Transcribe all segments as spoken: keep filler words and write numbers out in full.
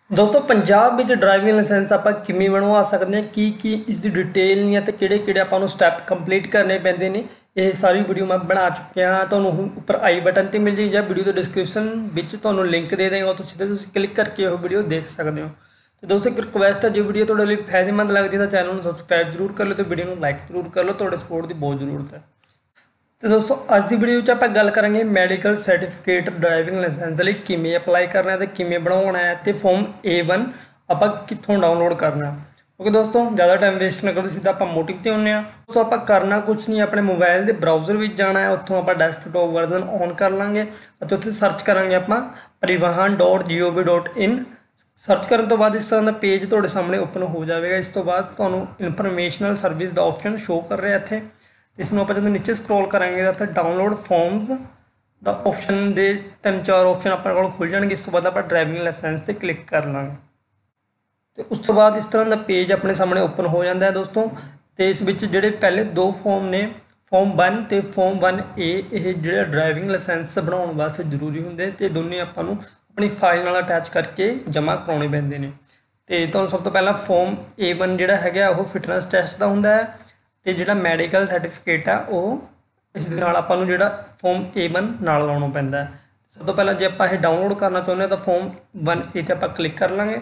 दोस्तों पंजाब ਵਿੱਚ driving licence ਆਪਾਂ ਕਿਵੇਂ ਬਣਵਾ ਸਕਦੇ ਹਾਂ ਕੀ ਕੀ ਇਸ ਦੀ ਡਿਟੇਲ ਨਹੀਂ ਹੈ ਤੇ ਕਿਹੜੇ ਕਿਹੜੇ ਆਪਾਂ ਨੂੰ ਸਟੈਪ ਕੰਪਲੀਟ ਕਰਨੇ ਪੈਂਦੇ ਨੇ ਇਹ ਸਾਰੀ ਵੀਡੀਓ ਮੈਂ ਬਣਾ ਚੁੱਕਿਆ ਹਾਂ। ਤੁਹਾਨੂੰ ਉੱਪਰ ਆਈ ਬਟਨ ਤੇ ਮਿਲ ਜਾਈ ਜਾਂ ਵੀਡੀਓ ਦੇ ਡਿਸਕ੍ਰਿਪਸ਼ਨ ਵਿੱਚ ਤੁਹਾਨੂੰ ਲਿੰਕ ਦੇ ਦੇਵਾਂਗਾ, ਤੁਸੀਂ ਸਿੱਧੇ ਤੁਸੀਂ ਕਲਿੱਕ ਕਰਕੇ ਉਹ ਵੀਡੀਓ ਦੇਖ ਸਕਦੇ ਹੋ। ਤੇ ਦੋਸਤੋ ਇੱਕ ਰਿਕੁਐਸਟ ਹੈ, ਜੇ ਵੀਡੀਓ ਤੁਹਾਡੇ ਲਈ ਫਾਇਦੇਮੰਦ ਲੱਗਦੀ ਹੈ ਤਾਂ ਚੈਨਲ ਨੂੰ ਸਬਸਕ੍ਰਾਈਬ ਜ਼ਰੂਰ ਕਰ ਲਓ ਤੇ ਵੀਡੀਓ ਨੂੰ ਲਾਈਕ ਜ਼ਰੂਰ ਕਰ ਲਓ, ਤੁਹਾਡੇ ਸਪੋਰਟ ਦੀ ਬਹੁਤ ਜ਼ਰੂਰਤ ਹੈ। तो दोस्तों अज की वीडियो आप गल करेंगे मैडिकल सर्टिफिकेट ड्राइविंग लाइसेंस लिए किमें अप्लाई करना है तो किमें बनवाना है तो फॉर्म ए वन आप कितों डाउनलोड करना। ओके दोस्तों ज़्यादा टाइम वेस्ट ना करो, सीधा आप मोटिव से आने दोस्तों आप करना कुछ नहीं, अपने मोबाइल के ब्राउजर में जाना है, उत्थों आप डेस्कटॉप वर्जन ऑन कर लाँगे तो उत्थे सर्च करांगे आप Parivahan dot G O V dot in. Search करने तो बाद इस तरह का पेज तुहाडे सामने ओपन हो जाएगा। इस तो बाद तुहानूं इन्फॉर्मेशनल सर्विस का ऑप्शन शो कर रहा है इत्थे। इसमें आप जो नीचे स्क्रॉल करेंगे तो डाउनलोड फॉर्म्स का ऑप्शन दे तीन चार ऑप्शन अपने को खुल जाएंगे। इस तो बाद आप ड्राइविंग लाइसेंस से क्लिक कर लाँगे तो उस तो बाद इस तरह का पेज अपने सामने ओपन हो जाता है दोस्तों। तो इस विच जिहड़े पहले दो फॉर्म ने फॉर्म वन तो फॉर्म वन ए ये जो ड्राइविंग लाइसेंस बनाने वास्ते जरूरी होंगे तो दोनों आपां नूं अपनी फाइल नाल अटैच करके जमा करवाने पैंदे ने। तो तुहानूं सब तो पहला फॉर्म ए वन जिहड़ा हैगा वो फिटनेस टैसट का हुंदा है तो जो मैडिकल सर्टिफिकेट है वो इस आपू जो फॉर्म ए वन नाल लाना पैंदा है। सब तो पहला जो आप डाउनलोड करना चाहते हैं तो फॉर्म वन ए ते आप क्लिक कर लाँगे।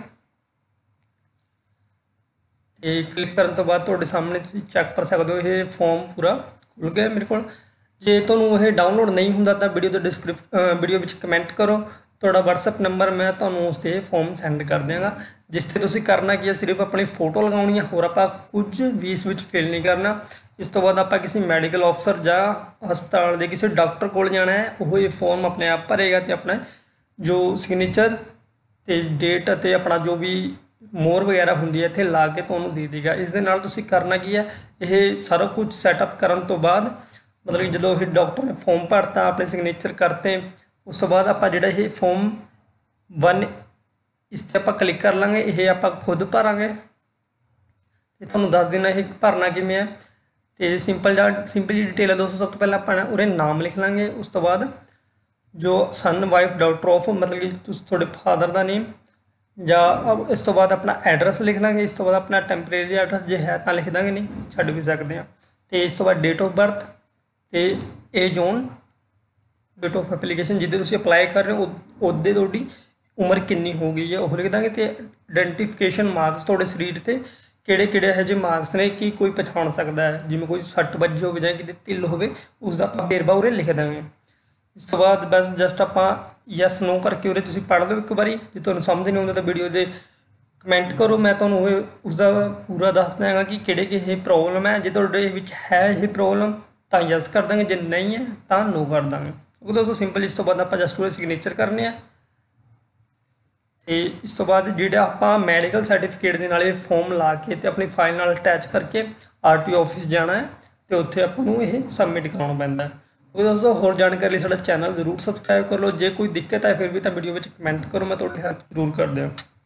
तो क्लिक करने तो बाद तुहाडे सामने तुसीं चैक कर सकते हो ये फॉर्म पूरा खुल गया मेरे को। जे तुहानूं ये डाउनलोड नहीं हुंदा तो वीडियो तो डिस्क्रिप वीडियो में कमेंट करो, थोड़ा व्हाट्सएप नंबर मैं तुहानूं उस ते फॉर्म सेंड कर देंगा जिस ते तुसीं करना की है सिर्फ अपनी फोटो लगाउणी है, होर आपां कुछ भी इस विच फिल नहीं करना। इस तो बाद आपां किसी मैडिकल ऑफिसर जां हस्पताल दे किसी डॉक्टर कोल जाना है, वो ये फॉर्म अपने आप भरेगा तो अपना जो सिग्नेचर ते डेट ते अपना जो भी मोहर वगैरह होंदी है इत्थे ला के तुहानूं दे देगा। इस दे नाल तुसीं करना की है ये सारा कुछ सैटअप करन तो बाद मतलब जो ये डॉक्टर ने फॉर्म भरता अपने सिग्नेचर करते उस तो बाद आप जो ये फॉर्म वन इस पर आप क्लिक कर लाँगे, ये आप खुद भरांगे तो तुहानूं दस देना ये भरना किवें है। तो सिंपल जा सिंपल जी डिटेल है दोस्तों। सब तो पहले अपना उरे नाम लिख लाँगे, उस तो बाद जो सन वाइफ डॉक्टर ऑफ मतलब कि तुसीं थोड़े फादर का नेम या इस तो बाद अपना एड्रैस लिख लाँगे। इस तो बाद अपना टैंपरेरी एड्रैस जो है तो लिख देंगे, नहीं छड्ड भी सकते हैं। तो इस तो बाद डेट ऑफ बर्थ तो age on date of application जिद्दे तुसीं अप्लाई कर रहे हो उहदे तुहाडी उम्र कितनी हो गई है वो लिख देंगे। तो आइडेंटिफिकेशन मार्क्स थोड़े शरीर से किहड़े किहड़े ਇਹੋ ਜਿਹੇ मार्क्स ने कि कोई पछाण सकता है, जिवें कोई सੱਟ ਵੱਜੀ होवे जां किते ढिੱਲ होवे उसका आपां वेरवा उरे लिख देंगे। इस तो बाद बस जस्ट आपां यस नो करके उरे तुसीं पढ़ लो एक बारी, जे तुहानूं समझ नहीं आउंदा तो वीडियो दे कमेंट करो, मैं तुहानूं उसका पूरा दस देंगा कि किहड़े किहड़े प्रॉब्लम है। जे तुहाडे विच है ये प्रॉब्लम तो यस कर देंगे, जे नहीं है तो नो कर देंगे। ओके दोस्तों सिंपल। इस तो बाद आपां जस्ट उरे सिग्नेचर करने हैं। तो इस तो बाद जो आप मैडिकल सर्टिफिकेट के नाल फॉर्म ला के ते अपनी फाइल नाल अटैच करके आर टी ऑफिस जाना है तो उत्थे आपां नूं ये सबमिट कराउणा पैंदा है। तो दोस्तों होर जानकारी लिए साडा चैनल जरूर सबसक्राइब कर लो। जे कोई दिक्कत है फिर भी तो वीडियो में कमेंट करो, मैं तुहाडी हेल्प जरूर कर देवां।